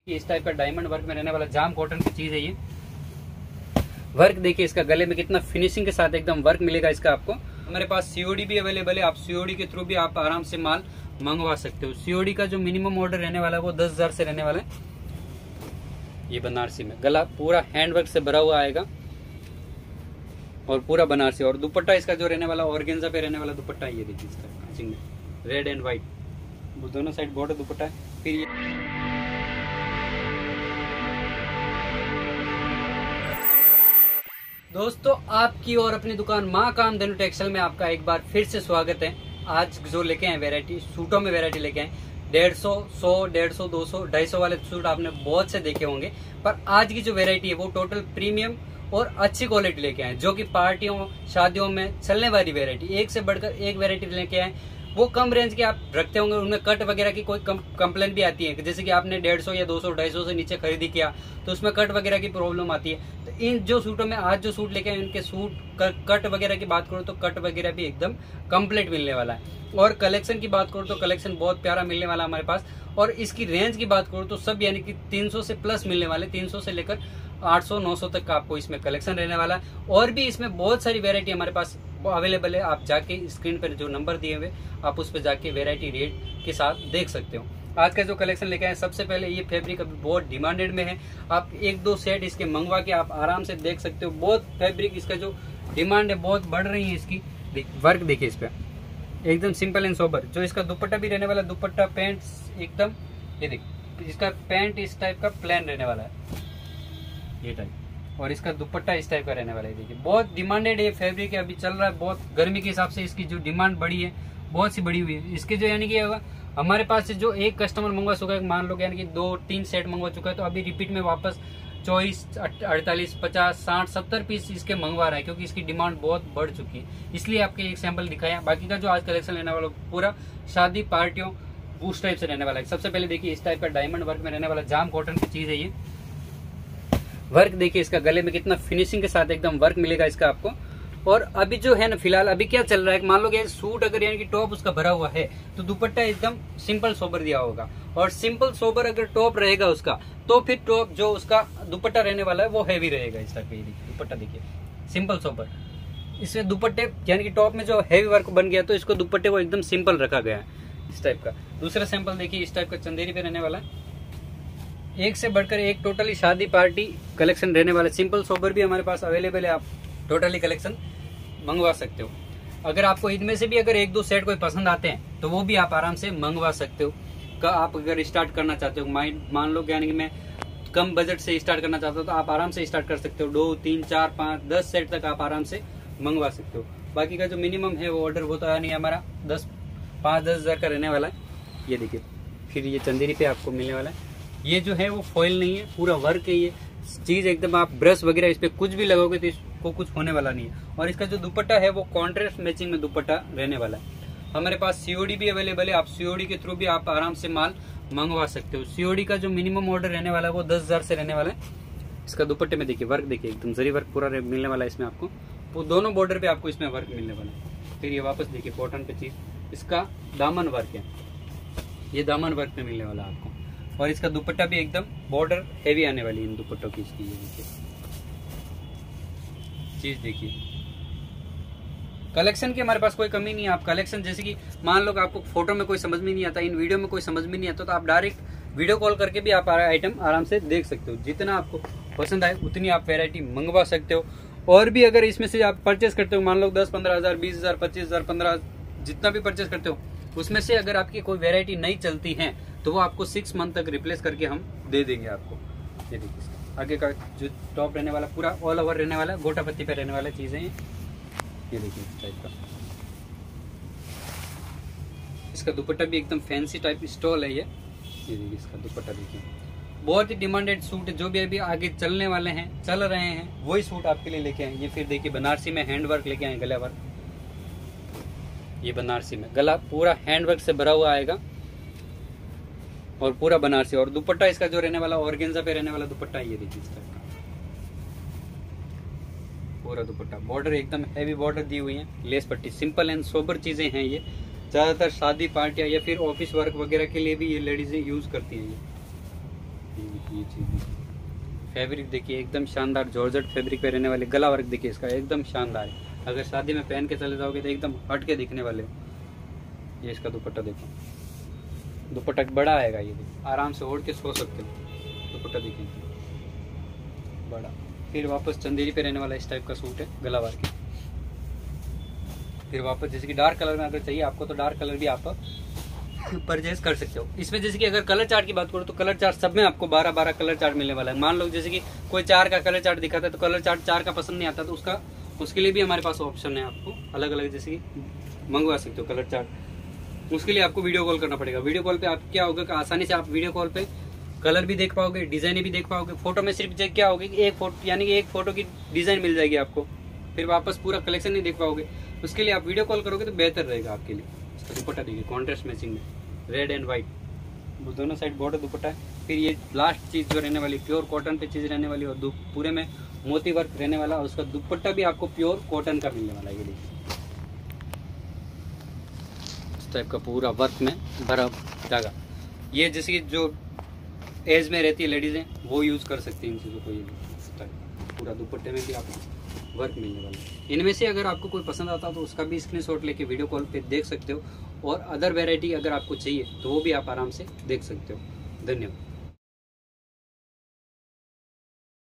इस टाइप का diamond work में रहने वाला जाम कॉटन की चीज है ये। वर्क देखिए इसका गले में कितना फिनिशिंग के साथ एकदम वर्क मिलेगा इसका आपको। हमारे पास सीओडी भी अवेलेबल है, आप सीओडी के थ्रू भी आप आराम से माल मंगवा सकते हो। सीओडी का जो मिनिमम ऑर्डर रहने वाला है वो 10,000 से रहने वाला है। ये बनारसी में गला पूरा हैंडवर्क से भरा हुआ आएगा और पूरा बनारसी। और दुपट्टा इसका जो रहने वाला ऑर्गेन्जा पे रहने वाला दुपट्टा ये देखिए इसका मैचिंग में रेड एंड व्हाइट दोनों साइड बॉर्डर दुपट्टा है। फिर ये दोस्तों आपकी और अपनी दुकान माँ कामधेनु टेक्सटाइल में आपका एक बार फिर से स्वागत है। आज जो लेके आए वैरायटी सूटों में वैरायटी लेके आए 150, 100, 150, 200, 250 वाले सूट आपने बहुत से देखे होंगे, पर आज की जो वैरायटी है वो टोटल प्रीमियम और अच्छी क्वालिटी लेके आए, जो कि पार्टियों शादियों में चलने वाली वैरायटी। एक से बढ़कर एक वैरायटी लेके आए। वो कम रेंज के आप रखते होंगे, उनमें कट वगैरह की कोई कंप्लेंट भी आती है, जैसे कि आपने 150 या 200, 250 से नीचे खरीदी किया तो उसमें कट वगैरह की प्रॉब्लम आती है। तो इन जो सूटों में आज जो सूट लेके आए इनके सूट कट वगैरह की बात करो तो कट वगैरह भी एकदम कंप्लीट मिलने वाला है। और कलेक्शन की बात करो तो कलेक्शन बहुत प्यारा मिलने वाला हमारे पास। और इसकी रेंज की बात करो तो सब यानी कि 300 से प्लस मिलने वाले, 300 से लेकर 800, 900 तक का आपको इसमें कलेक्शन रहने वाला है। और भी इसमें बहुत सारी वेरायटी हमारे पास अवेलेबल है। आप जाके स्क्रीन पर जो नंबर दिए हुए आप उस पर जाके वेरायटी रेट के साथ देख सकते हो। आज का जो कलेक्शन लेके आए सबसे पहले ये फैब्रिक अभी बहुत डिमांडेड में है। आप 1-2 सेट इसके मंगवा के आप आराम से देख सकते हो। बहुत फैब्रिक इसका जो डिमांड है बहुत बढ़ रही है इसकी। वर्क देखिए इस पर एकदम सिंपल एंड सोबर। जो इसका दुपट्टा भी रहने वाला, दुपट्टा पैंट एकदम ये देखिए इसका पैंट इस टाइप का प्लेन रहने वाला है ये टाइप, और इसका दुपट्टा इस टाइप का रहने वाला है। देखिए बहुत डिमांडेड ये फैब्रिक है, अभी चल रहा है बहुत। गर्मी के हिसाब से इसकी जो डिमांड बढ़ी है बहुत सी बढ़ी हुई है। इसके जो यानी कि हमारे पास से जो एक कस्टमर मंगवा चुका है, मान लो यानी कि 2-3 सेट मंगवा चुका है, तो अभी रिपीट में वापस 24, 48, 50, 60, 70 पीस इसके मंगवा रहा है, क्योंकि इसकी डिमांड बहुत बढ़ चुकी है। इसलिए आपके एक सैंपल दिखाया। बाकी का जो आज कलेक्शन लेने वाला पूरा शादी पार्टियों उस टाइप से रहने वाला है। सबसे पहले देखिए इस टाइप का डायमंड वर्क में रहने वाला जाम कॉटन की चीज है ये। वर्क देखिए इसका गले में कितना फिनिशिंग के साथ एकदम वर्क मिलेगा इसका आपको। और अभी जो है ना फिलहाल अभी क्या चल रहा है, मान लो कि सूट अगर यानी कि टॉप उसका भरा हुआ है तो दुपट्टा एकदम सिंपल सोबर दिया होगा। और सिंपल सोबर अगर टॉप रहेगा उसका तो फिर टॉप जो उसका दुपट्टा रहने वाला है वो हैवी रहेगा इस टाइप का। दुपट्टा देखिए सिंपल सोबर, इसमें दुपट्टे यानी कि टॉप में जो हैवी वर्क बन गया तो इसको दुपट्टे को एकदम सिंपल रखा गया है इस टाइप का। दूसरा सैंपल देखिए इस टाइप का चंदेरी पे रहने वाला है। एक से बढ़कर एक टोटली शादी पार्टी कलेक्शन रहने वाला। सिंपल सोबर भी हमारे पास अवेलेबल है, आप टोटली कलेक्शन मंगवा सकते हो। अगर आपको इनमें से भी अगर 1-2 सेट कोई पसंद आते हैं तो वो भी आप आराम से मंगवा सकते हो। आप अगर स्टार्ट करना चाहते हो, मान लो यानी कि मैं कम बजट से स्टार्ट करना चाहता हूँ तो आप आराम से स्टार्ट कर सकते हो। 2, 3, 4, 5, 10 सेट तक आप आराम से मंगवा सकते हो। बाकी का जो मिनिमम है वो ऑर्डर होता है नहीं हमारा 5-10 हज़ार का रहने वाला है। ये देखिए फिर ये चंदेरी पे आपको मिलने वाला है। ये जो है वो फॉइल नहीं है, पूरा वर्क है ये चीज एकदम। आप ब्रश वगैरह इस पे कुछ भी लगाओगे तो इसको कुछ होने वाला नहीं है। और इसका जो दुपट्टा है वो कॉन्ट्रास्ट मैचिंग में दुपट्टा रहने वाला है। हमारे पास सीओडी भी अवेलेबल है, आप सीओडी के थ्रू भी आप आराम से माल मंगवा सकते हो। सीओडी का जो मिनिमम ऑर्डर रहने वाला है वो 10,000 से रहने वाला है। इसका दुपट्टे में देखिए वर्क देखिए एकदम जरी वर्क पूरा मिलने वाला है इसमें आपको। वो दोनों बॉर्डर पे आपको इसमें वर्क मिलने वाला है। फिर ये वापस देखिए कॉटन पे चीज, इसका दामन वर्क है, ये दामन वर्क में मिलने वाला है आपको। और इसका दुपट्टा भी एकदम बॉर्डर हेवी आने वाली है इन दुपट्टों की इसकी। ये देखिए चीज देखिए, कलेक्शन की हमारे पास कोई कमी नहीं है। आप कलेक्शन जैसे कि मान लो कि आपको फोटो में कोई समझ में नहीं आता, इन वीडियो में कोई समझ में नहीं आता, तो आप डायरेक्ट वीडियो कॉल करके भी आप आइटम आराम से देख सकते हो। जितना आपको पसंद आए उतनी आप वेरायटी मंगवा सकते हो। और भी अगर इसमें से आप परचेस करते हो, मान लो 10-15 हज़ार, 20 हज़ार, 25 हज़ार, 15 जितना भी परचेस करते हो, उसमें से अगर आपकी कोई वेरायटी नहीं चलती है तो वो आपको 6 मंथ तक रिप्लेस करके हम दे देंगे आपको। ये देखिए आगे का जो टॉप रहने वाला पूरा ऑल ओवर रहने वाला, गोटा पत्ती पे रहने वाला चीजें हैं। ये देखिए इस टाइप का। इसका दुपट्टा भी एकदम फैंसी टाइप स्टॉल है ये देखिए इसका दुपट्टा देखिए। बहुत ही डिमांडेड सूट है, जो भी अभी आगे चलने वाले हैं, चल रहे हैं, वही सूट आपके लिए लेके आए। ये फिर देखिए बनारसी में हैंड वर्क लेके आए, गला वर्क। ये बनारसी में गला पूरा हैंड वर्क से भरा हुआ आएगा और पूरा बनारसी। और दुपट्टा इसका जो रहने वाला ऑर्गेन्जा पे रहने वाला दुपट्टा ये देखिए इस टाइप का पूरा दुपट्टा। बॉर्डर एकदम हैवी बॉर्डर दी हुई है, लेस पट्टी, सिंपल एंड सोबर चीजें हैं ये। ज्यादातर शादी पार्टियां या फिर ऑफिस वर्क वगैरह के लिए भी ये लेडीजें यूज करती हैं। ये ये चीज फैब्रिक देखिए एकदम शानदार जॉर्जेट फैब्रिक पे रहने वाले, गला वर्क देखिए इसका एकदम शानदार है। अगर शादी में पहन के चले जाओगे तो एकदम हट के दिखने वाले। ये इसका दुपट्टा देखो, दुपट्टा बड़ा आएगा, ये देखो आराम से ओढ़ के सो सकते हो। दुपट्टा देखिए बड़ा। फिर वापस चंदेरी पे रहने वाला इस टाइप का सूट है, गला वर्क। फिर वापस जैसे कि डार्क कलर में अगर चाहिए आपको तो डार्क कलर भी आप परचेज कर सकते हो। इसमें जैसे कि अगर कलर चार्ट की बात करो तो कलर चार्ट सब में आपको 12-12 कलर चार्ट मिलने वाला है। मान लो जैसे कि कोई 4 का कलर चार्ट दिखाता है तो कलर चार्ट 4 का पसंद नहीं आता तो उसके लिए भी हमारे पास ऑप्शन है, आपको अलग अलग जैसे कि मंगवा सकते हो कलर चार्ट। उसके लिए आपको वीडियो कॉल करना पड़ेगा। वीडियो कॉल पे आप क्या होगा कि आसानी से आप वीडियो कॉल पे कलर भी देख पाओगे, डिजाइन भी देख पाओगे। फोटो में सिर्फ क्या होगी कि एक फोटो यानी कि एक फोटो की डिजाइन मिल जाएगी आपको, फिर वापस पूरा कलेक्शन नहीं देख पाओगे। उसके लिए आप वीडियो कॉल करोगे तो बेहतर रहेगा आपके लिए। इसका दुपट्टा देखिए कॉन्ट्रास्ट मैचिंग में, रेड एंड व्हाइट दोनों साइड बॉर्डर दुपट्टा है। फिर ये लास्ट चीज जो रहने वाली प्योर कॉटन पे चीज रहने वाली और पूरे में मोती वर्क रहने वाला, और उसका दुपट्टा भी आपको प्योर कॉटन का मिलने वाला है। ये देखिए इस टाइप का पूरा वर्क में भरा धागा। ये जैसे कि जो एज में रहती है लेडीज हैं वो यूज कर सकती हैं इन चीज़ों को। ये पूरा दुपट्टे में भी आपको वर्क मिलने वाला है। इनमें से अगर आपको कोई पसंद आता तो उसका भी स्क्रीनशॉट लेके वीडियो कॉल पे देख सकते हो, और अदर वैरायटी अगर आपको चाहिए तो वो भी आप आराम से देख सकते हो। धन्यवाद।